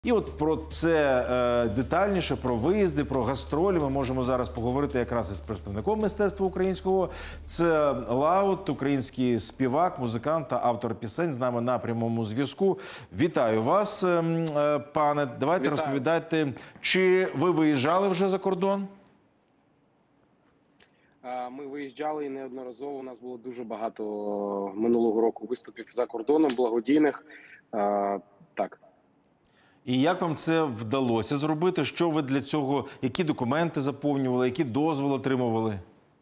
І от про це детальніше, про виїзди, про гастролі ми можемо зараз поговорити якраз із представником мистецтва українського. Це Лаут, український співак, музикант та автор пісень з нами на прямому зв'язку. Вітаю вас, пане. Давайте розповідайте, чи ви виїжджали вже за кордон? Ми виїжджали і неодноразово. У нас було дуже багато минулого року виступів за кордоном, благодійних. Так. І як вам це вдалося зробити? Що ви для цього, які документи заповнювали, які дозволи отримували?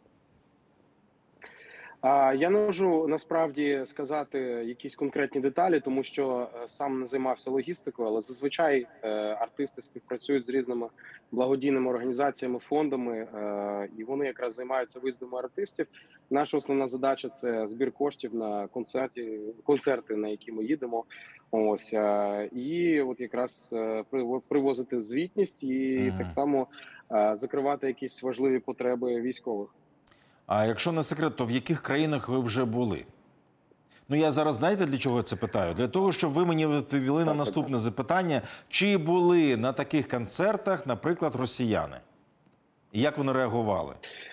Я не можу насправді сказати якісь конкретні деталі, тому що сам не займався логістикою, але зазвичай артисти співпрацюють з різними благодійними організаціями, фондами, і вони якраз займаються виїздами артистів. Наша основна задача – це збір коштів на концерти, на які ми їдемо. Ось, і от якраз привозити звітність і так само закривати якісь важливі потреби військових. А якщо не секрет, то в яких країнах ви вже були? Ну, я зараз, знаєте, для чого це питаю? Для того, щоб ви мені відповіли на наступне запитання. Чи були на таких концертах, наприклад, росіяни? І як вони реагували?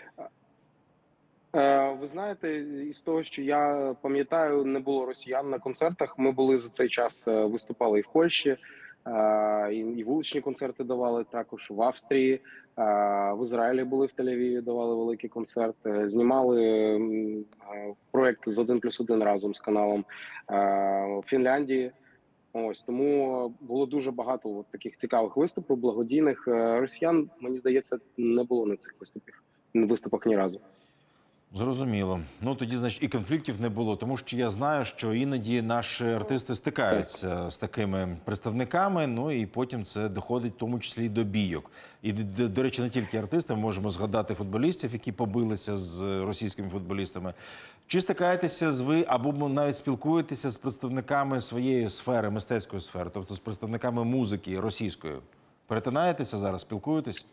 Ви знаєте, із того, що я пам'ятаю, не було росіян на концертах. Ми були за цей час, виступали і в Польщі, і вуличні концерти давали також в Австрії, в Ізраїлі були, в Тель-Авіві давали великий концерт, знімали проєкт з 1+1 разом з каналом в Фінляндії. Ось, тому було дуже багато таких цікавих виступів, благодійних. Росіян, мені здається, не було на цих виступах ні разу. Зрозуміло. Ну, тоді, значить, і конфліктів не було. Тому що я знаю, що іноді наші артисти стикаються з такими представниками, ну і потім це доходить в тому числі і до бійок. І, до речі, не тільки артисти, ми можемо згадати футболістів, які побилися з російськими футболістами. Чи стикаєтеся ви, або навіть спілкуєтеся з представниками своєї сфери, мистецької сфери, тобто з представниками музики російської? Перетинаєтеся зараз, спілкуєтесь?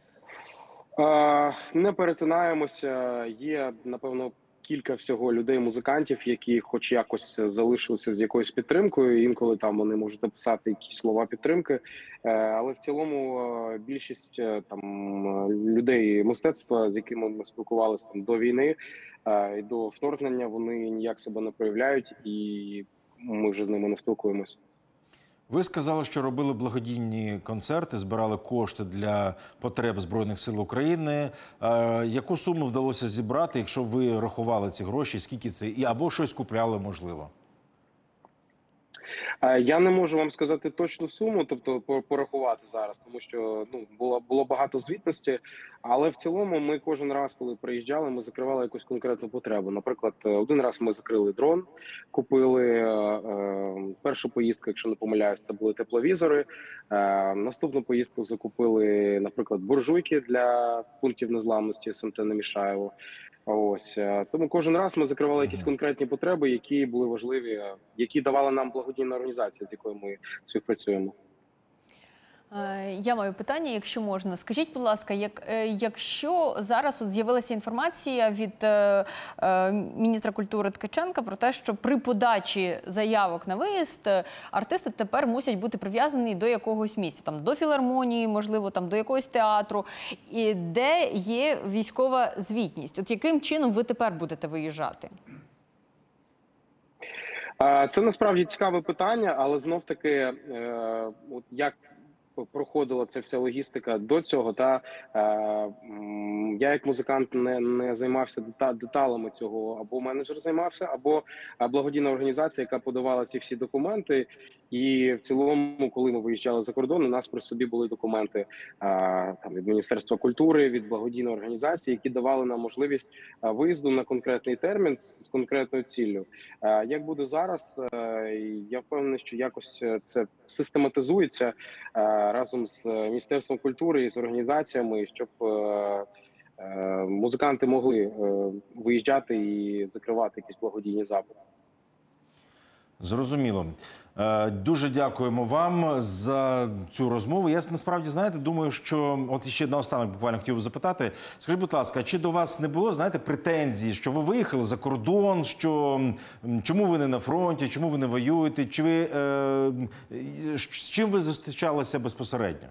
Не перетинаємося. Є, напевно, кілька всього людей-музикантів, які хоч якось залишилися з якоюсь підтримкою. Інколи там вони можуть написати якісь слова підтримки. Але в цілому більшість там людей мистецтва, з якими ми спілкувалися там до війни і до вторгнення, вони ніяк себе не проявляють, і ми вже з ними не спілкуємося. Ви сказали, що робили благодійні концерти, збирали кошти для потреб Збройних сил України. Яку суму вдалося зібрати, якщо ви рахували ці гроші, скільки це, або щось купляли, можливо? Я не можу вам сказати точну суму, тобто порахувати зараз, тому що було багато звітності, але в цілому ми кожен раз, коли приїжджали, ми закривали якусь конкретну потребу. Наприклад, один раз ми закрили дрон, купили першу поїздку, якщо не помиляюсь, це були тепловізори. Наступну поїздку закупили, наприклад, буржуйки для пунктів незламності СМТ Немішаєво. Ось, тому кожен раз ми закривали якісь конкретні потреби, які були важливі, які давала нам благодійна організація, з якою ми співпрацюємо. Я маю питання, якщо можна. Скажіть, будь ласка, якщо зараз з'явилася інформація від міністра культури Ткаченка про те, що при подачі заявок на виїзд артисти тепер мусять бути прив'язані до якогось місця, там, до філармонії, можливо, там, до якогось театру, і де є військова звітність. От яким чином ви тепер будете виїжджати? Це насправді цікаве питання, але знов-таки, як проходила ця вся логістика до цього, я як музикант не займався деталями цього, або менеджер займався, або благодійна організація, яка подавала ці всі документи. І в цілому, коли ми виїжджали за кордон, у нас при собі були документи там від Міністерства культури, від благодійної організації, які давали нам можливість виїзду на конкретний термін з конкретною ціллю. Як буде зараз, я впевнений, що якось це систематизується разом з Міністерством культури і з організаціями, щоб музиканти могли виїжджати і закривати якісь благодійні запити. Зрозуміло. Дуже дякуємо вам за цю розмову. Я насправді, знаєте, думаю, що от ще наостанок буквально хотів запитати. Скажіть, будь ласка, чи до вас не було, знаєте, претензій, що ви виїхали за кордон, що чому ви не на фронті, чому ви не воюєте, чи ви з чим ви зустрічалися безпосередньо?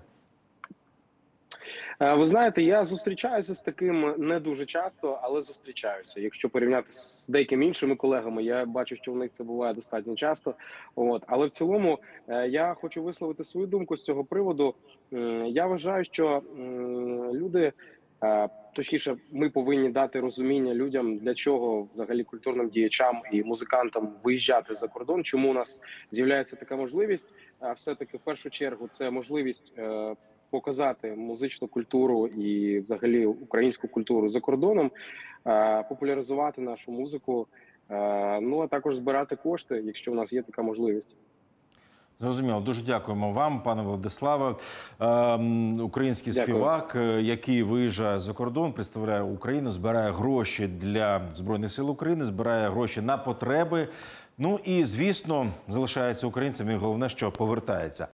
Ви знаєте, я зустрічаюся з таким не дуже часто, але зустрічаюся. Якщо порівняти з деякими іншими колегами, я бачу, що в них це буває достатньо часто. Але в цілому я хочу висловити свою думку з цього приводу. Я вважаю, що люди, точніше, ми повинні дати розуміння людям, для чого взагалі культурним діячам і музикантам виїжджати за кордон. Чому у нас з'являється така можливість? Все-таки в першу чергу це можливість показати музичну культуру і взагалі українську культуру за кордоном, популяризувати нашу музику, ну а також збирати кошти, якщо в нас є така можливість. Зрозуміло. Дуже дякуємо вам, пане Владиславе. Український Дякую. співак, який виїжджає за кордон, представляє Україну, збирає гроші для Збройних сил України, збирає гроші на потреби. Ну і, звісно, залишається українцем і головне, що повертається.